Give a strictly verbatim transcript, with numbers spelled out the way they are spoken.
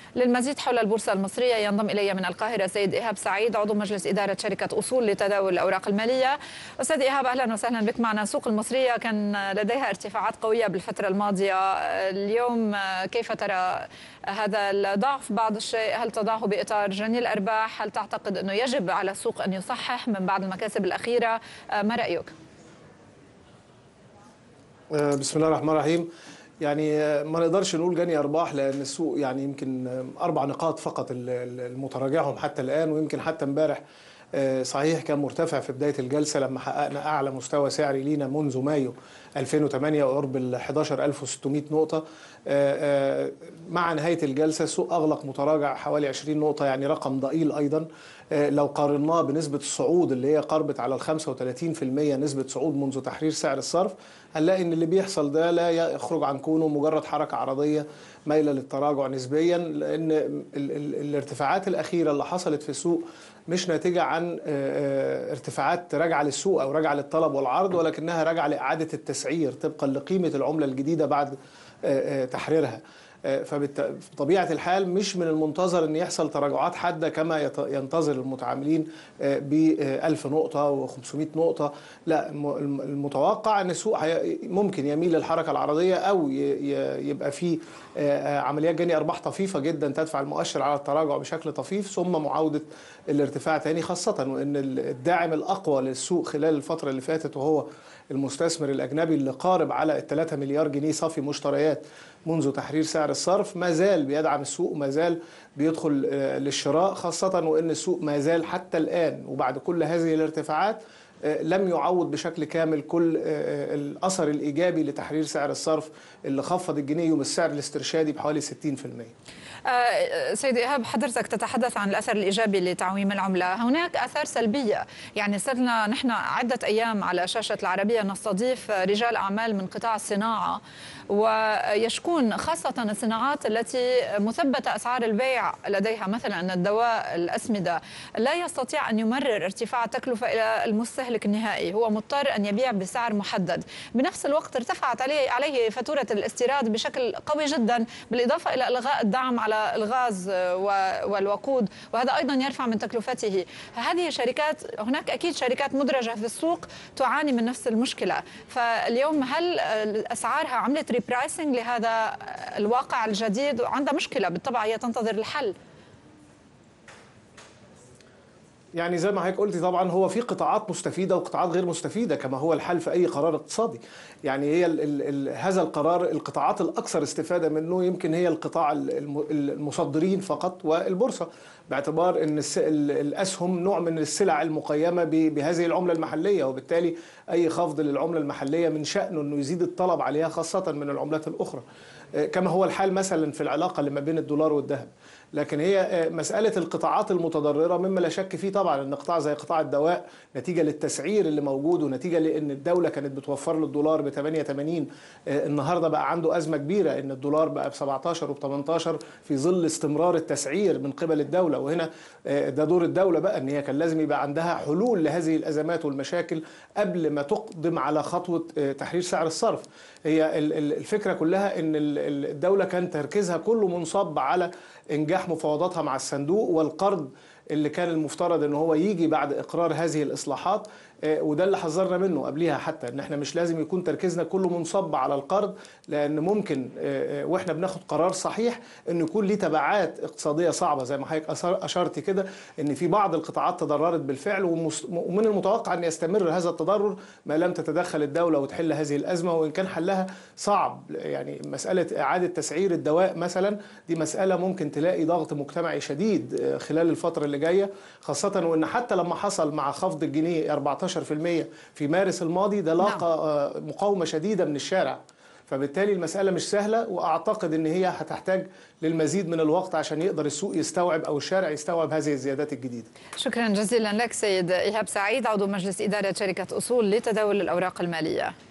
للمزيد حول البورصة المصرية ينضم إلي من القاهرة سيد إيهاب سعيد عضو مجلس إدارة شركة أصول لتداول الأوراق المالية. أستاذ إيهاب أهلا وسهلا بك معنا. السوق المصرية كان لديها ارتفاعات قوية بالفترة الماضية، اليوم كيف ترى هذا الضعف بعض الشيء؟ هل تضعه بإطار جني الأرباح؟ هل تعتقد أنه يجب على السوق أن يصحح من بعد المكاسب الأخيرة؟ ما رأيك؟ بسم الله الرحمن الرحيم. يعني ما نقدرش نقول جني ارباح، لان السوق يعني يمكن اربع نقاط فقط المتراجعهم حتى الان، ويمكن حتى امبارح صحيح كان مرتفع في بدايه الجلسه لما حققنا اعلى مستوى سعري لينا منذ مايو ألفين وثمانية وقرب ال أحد عشر ألف وستمائة نقطه. مع نهايه الجلسه السوق اغلق متراجع حوالي عشرين نقطه، يعني رقم ضئيل ايضا. لو قارناه بنسبه الصعود اللي هي قربت على ال خمسة وثلاثين بالمئة نسبه صعود منذ تحرير سعر الصرف، هنلاقي ان اللي بيحصل ده لا يخرج عن كونه مجرد حركه عرضيه مايله للتراجع نسبيا، لان الارتفاعات الاخيره اللي حصلت في السوق مش ناتجه عن ارتفاعات راجعه للسوق او راجعه للطلب والعرض، ولكنها راجعه لاعاده التسعير طبقا لقيمه العمله الجديده بعد تحريرها. فبطبيعة الحال مش من المنتظر أن يحصل تراجعات حادة كما ينتظر المتعاملين ب ألف نقطة وخمسمائة نقطة. لا، المتوقع أن السوق ممكن يميل للحركة العرضية أو يبقى فيه عمليات جني أرباح طفيفة جدا تدفع المؤشر على التراجع بشكل طفيف ثم معاودة الارتفاع تاني، خاصة وأن الداعم الأقوى للسوق خلال الفترة اللي فاتت وهو المستثمر الأجنبي اللي قارب على الثلاثة مليار جنيه صافي مشتريات منذ تحرير سعر الصرف، ما زال بيدعم السوق وما زال بيدخل للشراء، خاصة وأن السوق ما زال حتى الآن وبعد كل هذه الارتفاعات لم يعوض بشكل كامل كل الأثر الإيجابي لتحرير سعر الصرف اللي خفض الجنيه يوم السعر الاسترشادي بحوالي ستين بالمئة. سيد إيهاب، حضرتك تتحدث عن الأثر الإيجابي لتعويم العملة، هناك آثار سلبية. يعني صرنا نحن عدة أيام على شاشة العربية نستضيف رجال أعمال من قطاع الصناعة، ويشكون خاصة الصناعات التي مثبتة أسعار البيع لديها، مثلا الدواء، الأسمدة، لا يستطيع أن يمرر ارتفاع التكلفة إلى المستهلك النهائي، هو مضطر أن يبيع بسعر محدد. بنفس الوقت ارتفعت عليه عليه فاتورة الاستيراد بشكل قوي جدا، بالإضافة إلى إلغاء الدعم على الغاز والوقود، وهذا أيضا يرفع من تكلفته. هذه شركات، هناك أكيد شركات مدرجة في السوق تعاني من نفس المشكلة. فاليوم هل أسعارها عملت ريبرايسنج لهذا الواقع الجديد؟ وعندها مشكلة بالطبع هي تنتظر الحل. يعني زي ما حضرتك قلتي طبعا هو في قطاعات مستفيده وقطاعات غير مستفيده كما هو الحال في اي قرار اقتصادي. يعني هي ال ال ال هذا القرار القطاعات الاكثر استفاده منه يمكن هي القطاع المصدرين فقط والبورصه، باعتبار ان الاسهم نوع من السلع المقيمه بهذه العمله المحليه، وبالتالي اي خفض للعمله المحليه من شانه انه يزيد الطلب عليها خاصه من العملات الاخرى، كما هو الحال مثلا في العلاقه اللي ما بين الدولار والذهب. لكن هي مسألة القطاعات المتضررة مما لا شك فيه طبعا ان قطاع زي قطاع الدواء نتيجة للتسعير اللي موجود ونتيجة لان الدولة كانت بتوفر له الدولار ب ثمانية وثمانين، النهارده بقى عنده أزمة كبيرة ان الدولار بقى ب سبعة عشر وب ثمانية عشر في ظل استمرار التسعير من قبل الدولة. وهنا ده دور الدولة بقى ان هي كان لازم يبقى عندها حلول لهذه الأزمات والمشاكل قبل ما تقدم على خطوة تحرير سعر الصرف. هي الفكرة كلها ان الدولة كان تركيزها كله منصب على انجاح مفاوضاتها مع الصندوق والقرض اللي كان المفترض ان هو يجي بعد اقرار هذه الاصلاحات، وده اللي حذرنا منه قبلها حتى ان احنا مش لازم يكون تركيزنا كله منصب على القرض، لان ممكن واحنا بناخد قرار صحيح ان يكون ليه تبعات اقتصاديه صعبه زي ما حضرتك اشرتي كده، ان في بعض القطاعات تضررت بالفعل ومن المتوقع ان يستمر هذا التضرر ما لم تتدخل الدوله وتحل هذه الازمه، وان كان حلها صعب. يعني مساله اعاده تسعير الدواء مثلا دي مساله ممكن تلاقي ضغط مجتمعي شديد خلال الفتره اللي جايه، خاصه وان حتى لما حصل مع خفض الجنيه أربعة عشر بالمئة في مارس الماضي ده لاقى مقاومة شديدة من الشارع. فبالتالي المسألة مش سهلة، وأعتقد أن هي هتحتاج للمزيد من الوقت عشان يقدر السوق يستوعب أو الشارع يستوعب هذه الزيادات الجديدة. شكرا جزيلا لك سيد إيهاب سعيد عضو مجلس إدارة شركة أصول لتداول الأوراق المالية.